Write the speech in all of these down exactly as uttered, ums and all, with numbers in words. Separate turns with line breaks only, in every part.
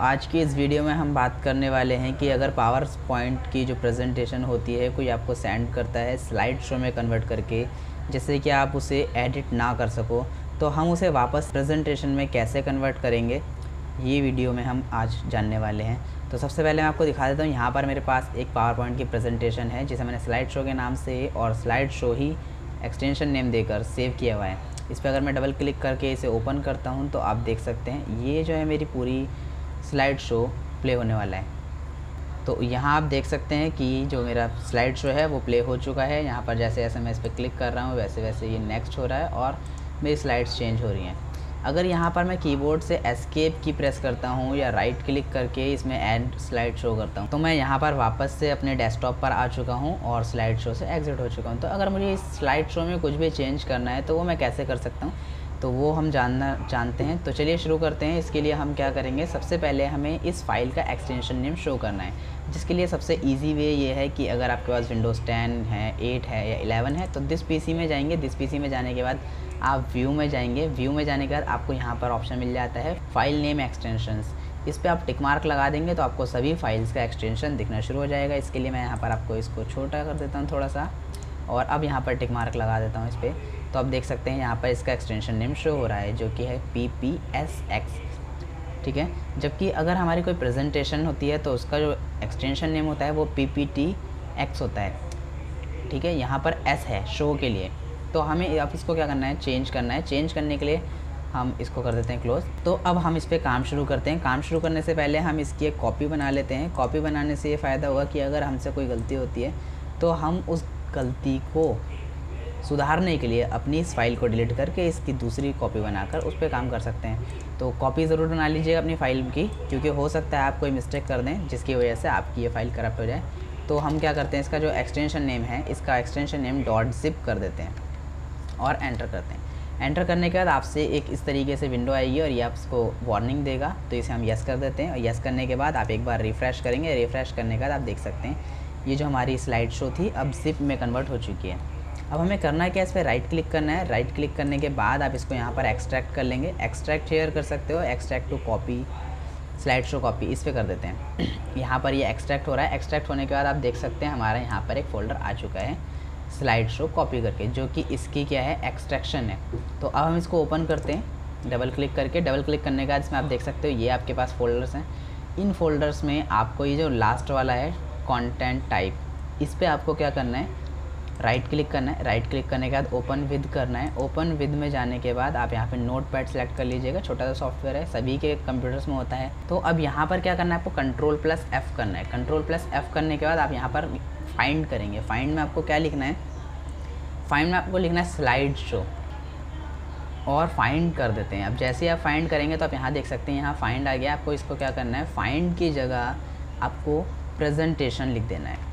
आज की इस वीडियो में हम बात करने वाले हैं कि अगर पावर पॉइंट की जो प्रेजेंटेशन होती है कोई आपको सेंड करता है स्लाइड शो में कन्वर्ट करके, जिससे कि आप उसे एडिट ना कर सको, तो हम उसे वापस प्रेजेंटेशन में कैसे कन्वर्ट करेंगे, ये वीडियो में हम आज जानने वाले हैं। तो सबसे पहले मैं आपको दिखा देता हूँ। यहाँ पर मेरे पास एक पावर पॉइंट की प्रेजेंटेशन है जिसे मैंने स्लाइड शो के नाम से और स्लाइड शो ही एक्सटेंशन नेम देकर सेव किया हुआ है। इस पर अगर मैं डबल क्लिक करके इसे ओपन करता हूँ तो आप देख सकते हैं ये जो है मेरी पूरी स्लाइड शो प्ले होने वाला है। तो यहाँ आप देख सकते हैं कि जो मेरा स्लाइड शो है वो प्ले हो चुका है। यहाँ पर जैसे जैसे मैं इस पर क्लिक कर रहा हूँ वैसे वैसे ये नेक्स्ट हो रहा है और मेरी स्लाइड्स चेंज हो रही हैं। अगर यहाँ पर मैं कीबोर्ड से एस्केप की प्रेस करता हूँ या राइट क्लिक करके इसमें ऐड स्लाइड शो करता हूँ तो मैं यहाँ पर वापस से अपने डेस्कटॉप पर आ चुका हूँ और स्लाइड शो से एग्जिट हो चुका हूँ। तो अगर मुझे इस स्लाइड शो में कुछ भी चेंज करना है तो वो मैं कैसे कर सकता हूँ, तो वो हम जानना जानते हैं। तो चलिए शुरू करते हैं। इसके लिए हम क्या करेंगे, सबसे पहले हमें इस फाइल का एक्सटेंशन नेम शो करना है, जिसके लिए सबसे इजी वे ये है कि अगर आपके पास विंडोज़ टेन है, एट है या इलेवन है तो दिस पीसी में जाएंगे। दिस पीसी में जाने के बाद आप व्यू में जाएंगे। व्यू में जाने के बाद आपको यहाँ पर ऑप्शन मिल जाता है फाइल नेम एक्सटेंशंस। इस पर आप टिक मार्क लगा देंगे तो आपको सभी फाइल्स का एक्सटेंशन दिखना शुरू हो जाएगा। इसके लिए मैं यहाँ पर आपको इसको छोटा कर देता हूँ थोड़ा सा, और अब यहाँ पर टिक मार्क लगा देता हूँ इस पर। तो आप देख सकते हैं यहाँ पर इसका एक्सटेंशन नेम शो हो रहा है जो कि है पी पी एस एक्स, ठीक है। जबकि अगर हमारी कोई प्रेजेंटेशन होती है तो उसका जो एक्सटेंशन नेम होता है वो पी पी टी एक्स होता है, ठीक है। यहाँ पर एस है शो के लिए, तो हमें अब इसको क्या करना है, चेंज करना है। चेंज करने के लिए हम इसको कर देते हैं क्लोज। तो अब हम इस पर काम शुरू करते हैं। काम शुरू करने से पहले हम इसकी एक कॉपी बना लेते हैं। कॉपी बनाने से ये फ़ायदा होगा कि अगर हमसे कोई गलती होती है तो हम उस गलती को सुधारने के लिए अपनी इस फाइल को डिलीट करके इसकी दूसरी कॉपी बनाकर उस पर काम कर सकते हैं। तो कॉपी ज़रूर बना लीजिएगा अपनी फ़ाइल की, क्योंकि हो सकता है आप कोई मिस्टेक कर दें जिसकी वजह से आपकी ये फ़ाइल करप्ट हो जाए। तो हम क्या करते हैं, इसका जो एक्सटेंशन नेम है इसका एक्सटेंशन नेम डॉट जिप कर देते हैं और एंटर करते हैं। एंटर करने के बाद आपसे एक इस तरीके से विंडो आएगी और ये आपको वार्निंग देगा, तो इसे हम येस कर देते हैं। और येस करने के बाद आप एक बार रिफ़्रेश करेंगे। रिफ़्रेश करने के बाद आप देख सकते हैं ये जो हमारी स्लाइड शो थी अब जिप में कन्वर्ट हो चुकी है। अब हमें करना है क्या, इस पर राइट क्लिक करना है। राइट क्लिक करने के बाद आप इसको यहाँ पर एक्सट्रैक्ट कर लेंगे। एक्सट्रैक्ट शेयर कर सकते हो, extract to copy slide show copy, इस पर कर देते हैं। यहाँ पर ये एक्सट्रैक्ट हो रहा है। एक्सट्रैक्ट होने के बाद आप देख सकते हैं हमारा यहाँ पर एक फ़ोल्डर आ चुका है स्लाइड शो कॉपी करके, जो कि इसकी क्या है, एक्सट्रैक्शन है। तो अब हम इसको ओपन करते हैं डबल क्लिक करके। डबल क्लिक करने के बाद इसमें आप देख सकते हो ये आपके पास फ़ोल्डर्स हैं। इन फोल्डर्स में आपको ये जो लास्ट वाला है कंटेंट टाइप, इस पर आपको क्या करना है, राइट क्लिक करना है। राइट क्लिक करने के बाद ओपन विद करना है। ओपन विद में जाने के बाद आप यहाँ पे नोट पैड सेलेक्ट कर लीजिएगा। छोटा सा सॉफ्टवेयर है, सभी के कंप्यूटर्स में होता है। तो अब यहाँ पर क्या करना है, आपको कंट्रोल प्लस एफ़ करना है। कंट्रोल प्लस एफ़ करने के बाद आप यहाँ पर फाइंड करेंगे। फाइंड में आपको क्या लिखना है, फाइंड में आपको लिखना है स्लाइड शो और फाइंड कर देते हैं। अब जैसे आप फाइंड करेंगे तो आप यहाँ देख सकते हैं यहाँ फाइंड आ गया। आपको इसको क्या करना है, फाइंड की जगह आपको प्रेजेंटेशन लिख देना है।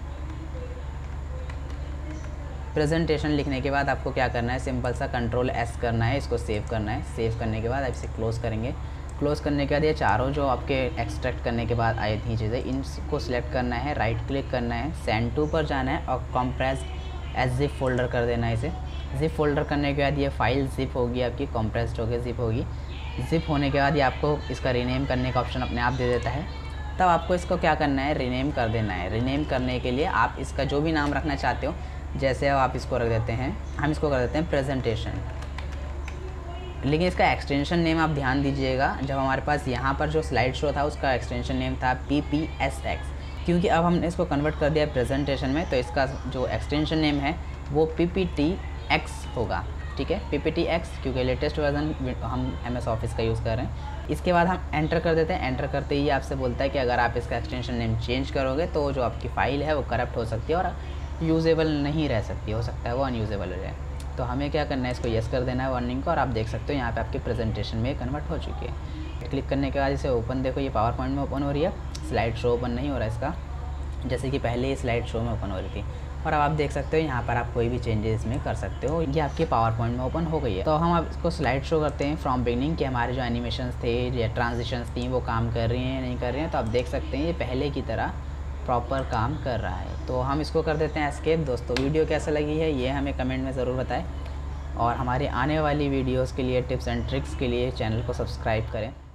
प्रेजेंटेशन लिखने के बाद आपको क्या करना है, सिंपल सा कंट्रोल एस करना है, इसको सेव करना है। सेव करने के बाद आप इसे क्लोज़ करेंगे। क्लोज़ करने के बाद ये चारों जो आपके एक्सट्रैक्ट करने के बाद आई थी चीज़ें, इनको सिलेक्ट करना है, राइट क्लिक करना है, सेंड टू पर जाना है और कंप्रेस्ड एज जिप फोल्डर कर देना है। इसे जिप फोल्डर करने के बाद ये फाइल जिप होगी आपकी, कंप्रेस्ड होकर जिप होगी। जिप होने के बाद ये आपको इसका रीनेम करने का ऑप्शन अपने आप दे देता है। तब आपको इसको क्या करना है, रीनेम कर देना है। रीनेम करने के लिए आप इसका जो भी नाम रखना चाहते हो, जैसे आप इसको रख देते हैं, हम इसको कर देते हैं प्रेजेंटेशन। लेकिन इसका एक्सटेंशन नेम आप ध्यान दीजिएगा, जब हमारे पास यहाँ पर जो स्लाइड शो था उसका एक्सटेंशन नेम था पी पी एस एक्स, क्योंकि अब हमने इसको कन्वर्ट कर दिया प्रेजेंटेशन में, तो इसका जो एक्सटेंशन नेम है वो पी पी टी एक्स होगा, ठीक है, पी पी टी एक्स, क्योंकि लेटेस्ट वर्जन हम एम एस ऑफिस का यूज़ कर रहे हैं। इसके बाद हम एंटर कर देते हैं। एंटर करते ही आपसे बोलता है कि अगर आप इसका एक्सटेंशन नेम चेंज करोगे तो जो आपकी फ़ाइल है वो करप्ट हो सकती है और यूजेबल नहीं रह सकती, हो सकता है वो अनयूजेबल हो जाए। तो हमें क्या करना है, इसको येस कर देना है वार्निंग को, और आप देख सकते हो यहाँ पे आपकी प्रेजेंटेशन में कन्वर्ट हो चुकी है। क्लिक करने के बाद इसे ओपन, देखो ये पावर पॉइंट में ओपन हो रही है, स्लाइड शो ओपन नहीं हो रहा है इसका, जैसे कि पहले ही स्लाइड शो में ओपन हो रही थी। और अब आप देख सकते हो यहाँ पर आप कोई भी चेंजेस इसमें कर सकते हो। ये आपके पावर पॉइंट में ओपन हो गई है। तो हम अब इसको स्लाइड शो करते हैं फ्रॉम बिगनिंग कि हमारे जो एनिमेशंस थे या ट्रांजिशंस थी वो काम कर रही हैं नहीं कर रही हैं। तो आप देख सकते हैं ये पहले की तरह प्रॉपर काम कर रहा है। तो हम इसको कर देते हैं एस्केप। दोस्तों वीडियो कैसा लगी है ये हमें कमेंट में ज़रूर बताएं, और हमारे आने वाली वीडियोज़ के लिए टिप्स एंड ट्रिक्स के लिए चैनल को सब्सक्राइब करें।